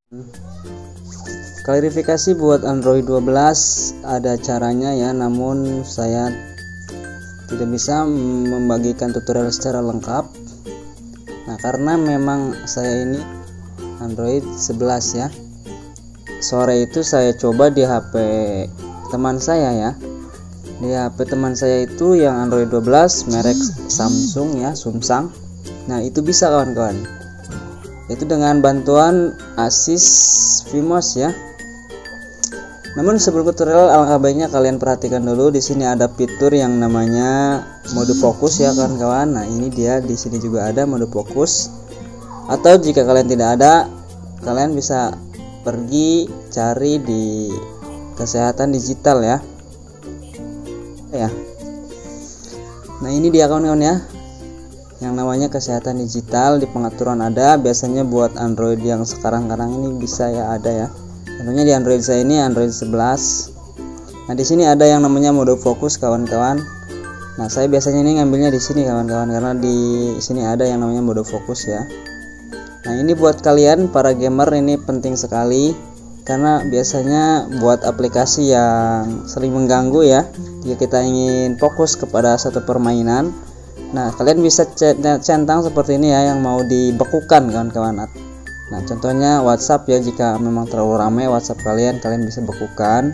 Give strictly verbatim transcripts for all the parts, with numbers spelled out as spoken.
Klarifikasi buat Android dua belas ada caranya ya, namun saya tidak bisa membagikan tutorial secara lengkap. Nah, karena memang saya ini Android sebelas ya. Sore itu saya coba di H P teman saya ya. Di H P teman saya itu yang Android dua belas merek Samsung ya, Samsung. Nah, itu bisa kawan-kawan. Itu dengan bantuan Asus VMOS ya. Namun sebelum tutorial, alangkah baiknya kalian perhatikan dulu. Di sini ada fitur yang namanya mode fokus ya kawan-kawan. Nah, ini dia, di sini juga ada mode fokus. Atau jika kalian tidak ada, kalian bisa pergi cari di kesehatan digital ya. Ya. Nah, ini dia kawan-kawan ya. Yang namanya kesehatan digital, di pengaturan ada. Biasanya buat Android yang sekarang-karang ini bisa ya, ada ya. Tentunya di Android saya ini Android sebelas. Nah, di sini ada yang namanya mode fokus kawan-kawan. Nah, saya biasanya ini ngambilnya di sini kawan-kawan, karena di sini ada yang namanya mode fokus ya. Nah, ini buat kalian para gamer ini penting sekali, karena biasanya buat aplikasi yang sering mengganggu ya. Jika kita ingin fokus kepada satu permainan, nah kalian bisa centang seperti ini ya, yang mau dibekukan kawan-kawan. Nah, contohnya WhatsApp ya, jika memang terlalu ramai WhatsApp kalian, kalian bisa bekukan.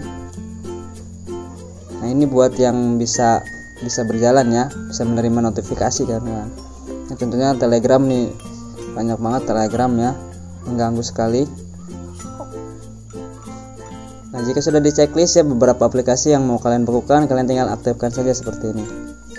Nah, ini buat yang bisa bisa berjalan ya, bisa menerima notifikasi kan. Nah, contohnya Telegram nih, banyak banget Telegram ya, mengganggu sekali. Nah, jika sudah di checklist ya beberapa aplikasi yang mau kalian bekukan, kalian tinggal aktifkan saja seperti ini.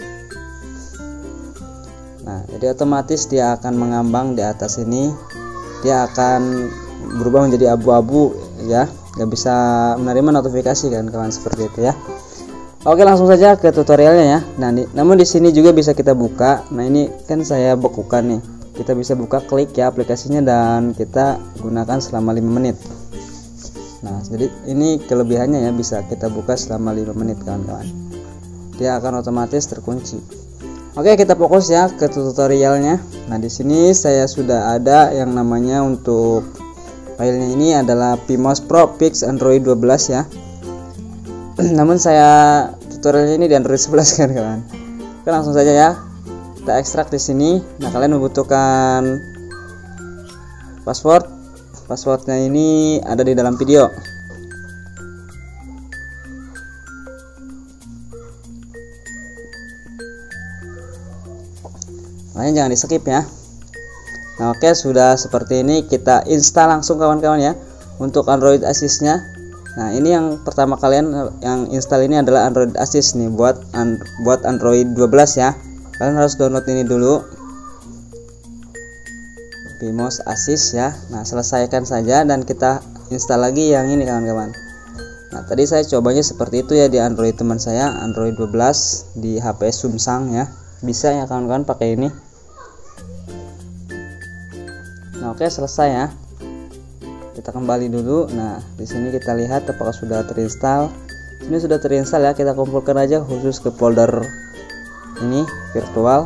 Nah, jadi otomatis dia akan mengambang di atas ini. Dia akan berubah menjadi abu-abu ya, nggak bisa menerima notifikasi kan kawan, seperti itu ya. Oke, langsung saja ke tutorialnya ya. Nah, di, namun di sini juga bisa kita buka. Nah, ini kan saya bekukan nih. Kita bisa buka, klik ya aplikasinya, dan kita gunakan selama lima menit. Nah, jadi ini kelebihannya ya, bisa kita buka selama lima menit kawan-kawan. Dia akan otomatis terkunci. Oke, kita fokus ya ke tutorialnya. Nah, di sini saya sudah ada yang namanya untuk filenya ini adalah VMOS Pro Fix Android dua belas ya. Namun saya tutorialnya ini di Android sebelas kan kawan. Oke, langsung saja ya. Kita ekstrak di sini. Nah, kalian membutuhkan password. Passwordnya ini ada di dalam video. Makanya jangan di skip ya. Nah, oke, sudah seperti ini, kita install langsung kawan-kawan ya untuk Android Asus-nya. Nah, ini yang pertama kalian yang install ini adalah Android Asus nih, buat an buat Android dua belas ya. Kalian harus download ini dulu, VMOS Asus ya. Nah, selesaikan saja dan kita install lagi yang ini kawan-kawan. Nah, tadi saya cobanya seperti itu ya di Android teman saya, Android dua belas di H P Samsung ya. Bisa ya kawan-kawan pakai ini. Nah, oke, selesai ya. Kita kembali dulu. Nah, di sini kita lihat apakah sudah terinstall. Ini sudah terinstall ya. Kita kumpulkan aja khusus ke folder ini virtual.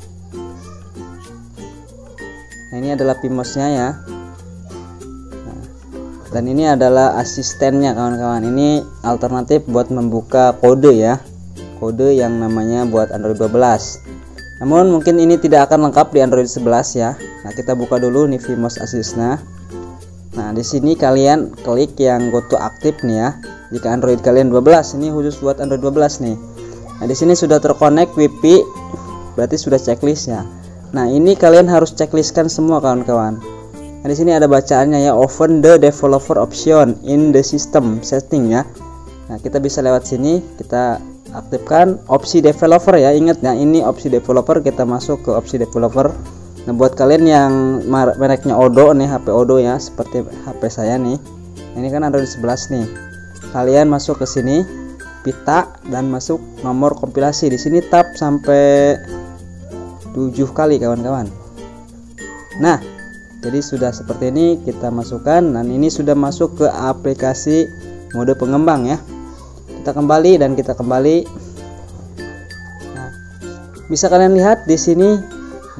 Nah, ini adalah VMOS-nya ya. Nah, dan ini adalah asistennya kawan-kawan. Ini alternatif buat membuka kode ya. Kode yang namanya buat Android dua belas. Namun mungkin ini tidak akan lengkap di Android sebelas ya. Nah, kita buka dulu nih VMOS Asus-nya. Nah, di sini kalian klik yang go to active nih ya. Jika Android kalian dua belas, ini khusus buat Android dua belas nih. Nah, di sini sudah terkonek Wi-Fi, berarti sudah checklist ya. Nah, ini kalian harus checklistkan semua kawan-kawan. Nah, di sini ada bacaannya ya, open the developer option in the system setting ya. Nah, kita bisa lewat sini, kita aktifkan opsi developer ya. Ingat ya, ini opsi developer, kita masuk ke opsi developer. Nah, buat kalian yang mereknya Odo nih, H P Odo ya, seperti H P saya nih. Ini kan Android sebelas nih. Kalian masuk ke sini, pita, dan masuk nomor kompilasi. Di sini tab sampai tujuh kali kawan-kawan. Nah, jadi sudah seperti ini, kita masukkan, dan ini sudah masuk ke aplikasi mode pengembang ya. Kita kembali dan kita kembali. Nah, bisa kalian lihat di sini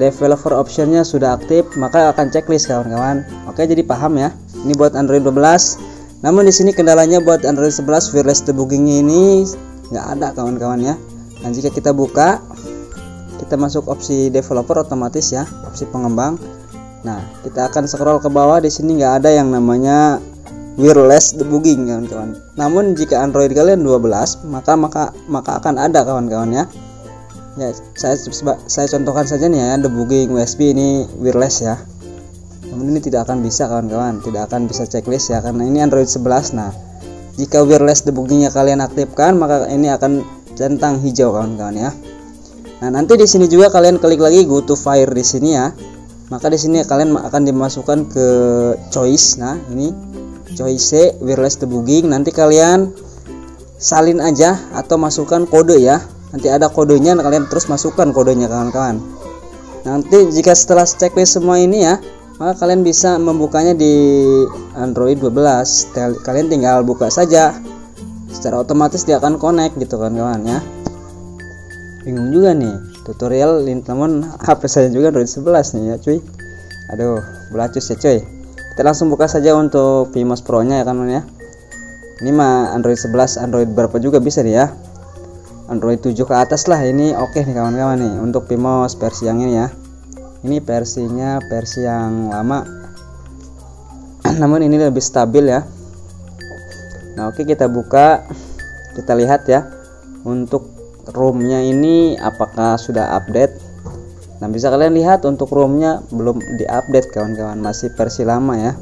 developer optionnya sudah aktif, maka akan checklist kawan-kawan. Oke, jadi paham ya. Ini buat Android dua belas. Namun di sini kendalanya buat Android sebelas wireless debuggingnya ini nggak ada kawan-kawan ya. Dan jika kita buka, kita masuk opsi developer otomatis ya, opsi pengembang. Nah, kita akan scroll ke bawah. Di sini nggak ada yang namanya wireless debugging kawan-kawan. Namun jika Android kalian dua belas, maka maka maka akan ada kawan-kawan ya. Ya, saya saya contohkan saja nih ya, debugging U S B ini wireless ya. Namun ini tidak akan bisa kawan-kawan, tidak akan bisa checklist ya, karena ini Android sebelas. Nah, jika wireless debuggingnya kalian aktifkan, maka ini akan centang hijau kawan-kawan ya. Nah, nanti di sini juga kalian klik lagi go to fire di sini ya. Maka di sini kalian akan dimasukkan ke choice. Nah, ini choice wireless debugging. Nanti kalian salin aja atau masukkan kode ya. Nanti ada kodenya, kalian terus masukkan kodenya kawan-kawan. Nanti jika setelah checklist semua ini ya, maka kalian bisa membukanya di Android dua belas. Kalian tinggal buka saja, secara otomatis dia akan connect gitu kawan-kawan ya. Bingung juga nih tutorial, namun H P saya juga Android sebelas nih ya cuy. Aduh, belacus ya cuy. Kita langsung buka saja untuk Vimos Pro nya ya kan ya. Ini mah Android sebelas, Android berapa juga bisa nih ya. Android tujuh ke atas lah ini. Oke nih kawan-kawan nih untuk Vimos versi yang ini ya. Ini versinya versi yang lama. Namun ini lebih stabil ya. Nah, oke kita buka. Kita lihat ya. Untuk ROM-nya ini apakah sudah update. Nah, bisa kalian lihat untuk ROM-nya belum diupdate kawan-kawan, masih versi lama ya.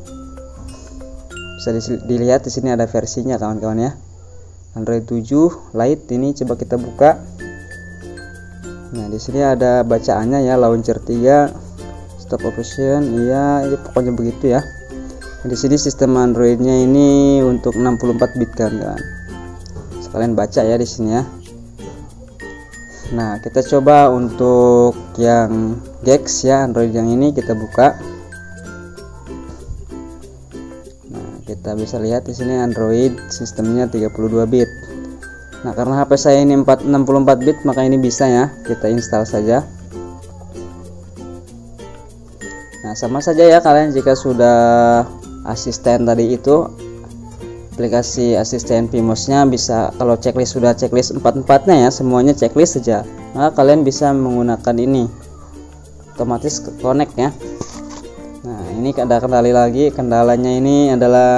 Bisa dilihat di sini ada versinya kawan-kawan ya. Android tujuh Lite ini coba kita buka. Nah, di sini ada bacaannya ya, launcher tiga, stop operation, iya, ini pokoknya begitu ya. Di sini sistem Androidnya ini untuk enam puluh empat bit kawan-kawan. Sekalian baca ya di sini ya. Nah, kita coba untuk yang Gex ya, Android yang ini kita buka. Nah, kita bisa lihat di sini Android sistemnya tiga puluh dua bit. Nah, karena H P saya ini enam puluh empat bit, maka ini bisa ya, kita install saja. Nah, sama saja ya kalian jika sudah asisten tadi itu, aplikasi asisten Vimosnya bisa, kalau checklist sudah checklist empat-empatnya ya, semuanya checklist saja, maka kalian bisa menggunakan ini otomatis connect ya. Nah, ini ada kendali lagi, kendalanya ini adalah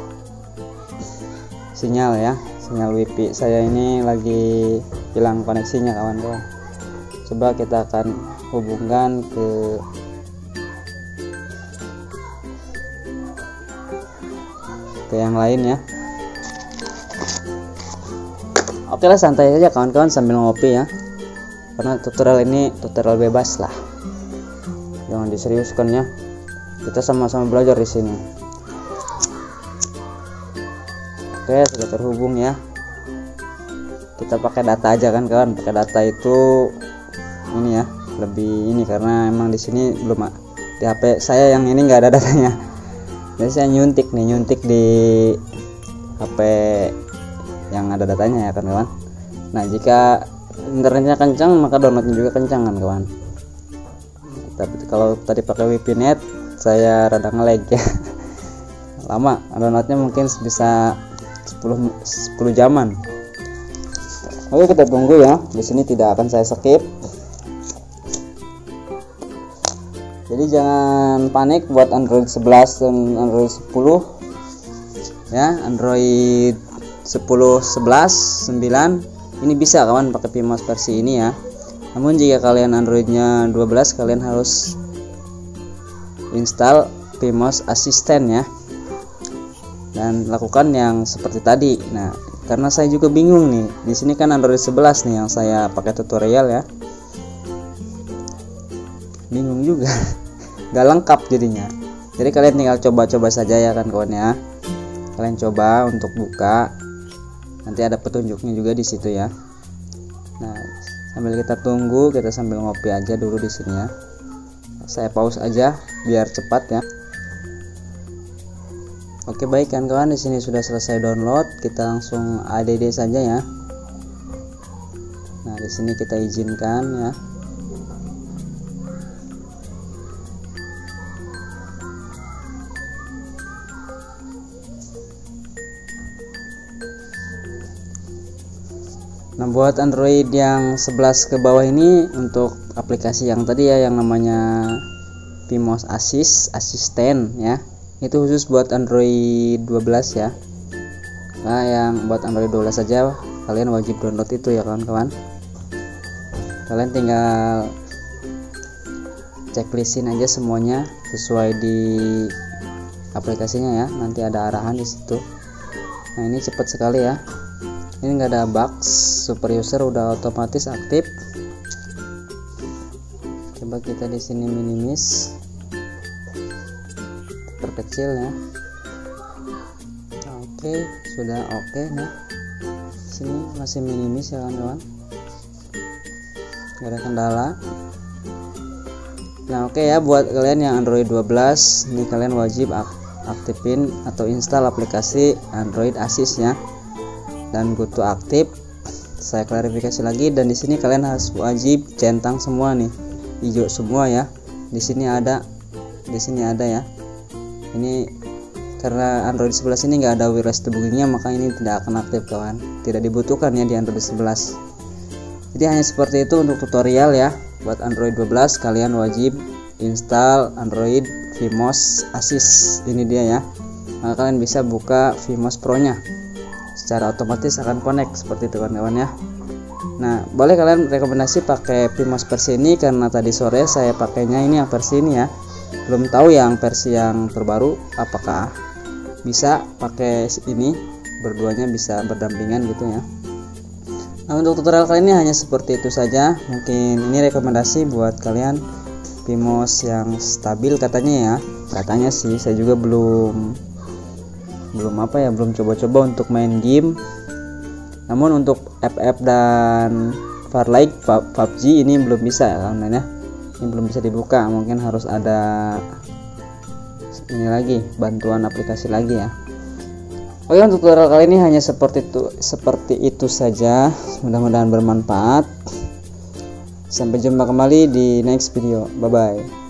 sinyal ya, sinyal Wi-Fi saya ini lagi hilang koneksinya kawan-kawan. Coba kita akan hubungkan ke ke yang lain ya. Oke lah, santai saja kawan-kawan sambil ngopi ya, karena tutorial ini tutorial bebas lah, jangan diseriuskan ya, kita sama-sama belajar di sini. Oke, sudah terhubung ya. Kita pakai data aja kan kawan, pakai data itu ini ya, lebih ini karena emang di sini belum, di H P saya yang ini nggak ada datanya. Jadi saya nyuntik nih, nyuntik di H P yang ada datanya ya kan kawan. Nah, jika internetnya kencang maka downloadnya juga kencang kan kawan. Tapi kalau tadi pakai Wi-Fi net saya rada nge-lag ya. Lama downloadnya, mungkin bisa sepuluh jaman. Oke, kita tunggu ya. Di sini tidak akan saya skip. Jadi jangan panik buat Android sebelas dan Android sepuluh ya. Android sepuluh, sebelas, sembilan ini bisa kawan pakai Vimos versi ini ya. Namun jika kalian Androidnya dua belas, kalian harus install Vimos Assistant ya, dan lakukan yang seperti tadi. Nah, karena saya juga bingung nih, di sini kan Android sebelas nih yang saya pakai tutorial ya, bingung juga. Gak lengkap jadinya. Jadi kalian tinggal coba-coba saja ya kan kawan ya. Kalian coba untuk buka, nanti ada petunjuknya juga di situ ya. Nah, sambil kita tunggu, kita sambil ngopi aja dulu di sini ya. Saya pause aja biar cepat ya. Oke, baik kan kawan, di sini sudah selesai download. Kita langsung add saja ya. Nah, di sini kita izinkan ya. Nah, buat Android yang sebelas ke bawah ini untuk aplikasi yang tadi ya, yang namanya Vimos Assist Asisten ya, itu khusus buat Android dua belas ya. Nah, yang buat Android dua belas saja kalian wajib download itu ya kawan-kawan. Kalian tinggal checklistin aja semuanya sesuai di aplikasinya ya, nanti ada arahan di situ. Nah, ini cepat sekali ya, ini enggak ada bugs, super user udah otomatis aktif. Coba kita di sini minimis, perkecil ya. Oke, sudah oke. Nah, sini masih minimis ya kawan-kawan, nggak ada kendala. Nah, oke ya, buat kalian yang Android dua belas ini kalian wajib aktifin atau install aplikasi Android Assist ya, dan kutu aktif. Saya klarifikasi lagi, dan di sini kalian harus wajib centang semua nih, hijau semua ya. Di sini ada, di sini ada ya. Ini karena Android sebelas ini nggak ada wireless debuggingnya, maka ini tidak akan aktif kawan, tidak dibutuhkan ya di Android sebelas. Jadi hanya seperti itu untuk tutorial ya. Buat Android dua belas kalian wajib install Android Vimos Assist, ini dia ya. Maka kalian bisa buka Vimos Pro nya, secara otomatis akan connect seperti itu kawan-kawan ya. Nah, boleh kalian rekomendasi pakai Vimos versi ini, karena tadi sore saya pakainya ini yang versi ini ya. Belum tahu yang versi yang terbaru apakah bisa pakai ini, berduanya bisa berdampingan gitu ya. Nah, untuk tutorial kali ini hanya seperti itu saja. Mungkin ini rekomendasi buat kalian Vimos yang stabil katanya ya. Katanya sih, saya juga belum belum apa ya, belum coba-coba untuk main game. Namun untuk F F dan Farlight P U B G ini belum bisa ya kawan ya. Ini belum bisa dibuka, mungkin harus ada ini lagi, bantuan aplikasi lagi ya. Oke, untuk tutorial kali ini hanya seperti itu seperti itu saja. Mudah-mudahan bermanfaat. Sampai jumpa kembali di next video. Bye bye.